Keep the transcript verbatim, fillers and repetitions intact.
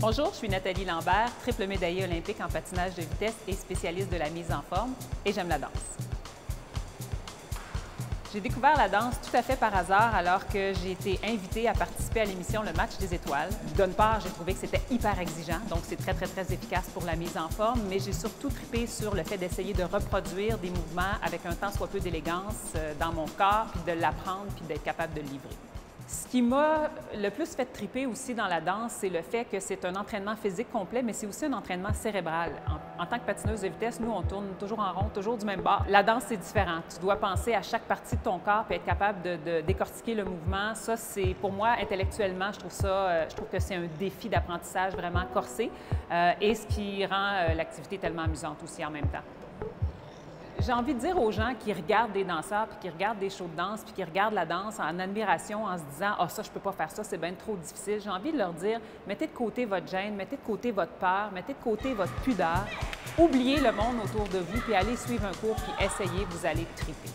Bonjour, je suis Nathalie Lambert, triple médaillée olympique en patinage de vitesse et spécialiste de la mise en forme, et j'aime la danse. J'ai découvert la danse tout à fait par hasard alors que j'ai été invitée à participer à l'émission Le Match des étoiles. D'une part, j'ai trouvé que c'était hyper exigeant, donc c'est très, très, très efficace pour la mise en forme, mais j'ai surtout trippé sur le fait d'essayer de reproduire des mouvements avec un tant soit peu d'élégance dans mon corps, puis de l'apprendre, puis d'être capable de le livrer. Ce qui m'a le plus fait triper aussi dans la danse, c'est le fait que c'est un entraînement physique complet, mais c'est aussi un entraînement cérébral. En, en tant que patineuse de vitesse, nous, on tourne toujours en rond, toujours du même bord. La danse, c'est différent. Tu dois penser à chaque partie de ton corps et être capable de, de décortiquer le mouvement. Ça, c'est pour moi, intellectuellement, je trouve ça, euh, je trouve que c'est un défi d'apprentissage vraiment corsé euh, et ce qui rend euh, l'activité tellement amusante aussi en même temps. J'ai envie de dire aux gens qui regardent des danseurs, puis qui regardent des shows de danse, puis qui regardent la danse en admiration, en se disant « Ah, ça, je peux pas faire ça, c'est bien trop difficile », j'ai envie de leur dire « Mettez de côté votre gêne, mettez de côté votre peur, mettez de côté votre pudeur, oubliez le monde autour de vous, puis allez suivre un cours, puis essayez, vous allez triper ».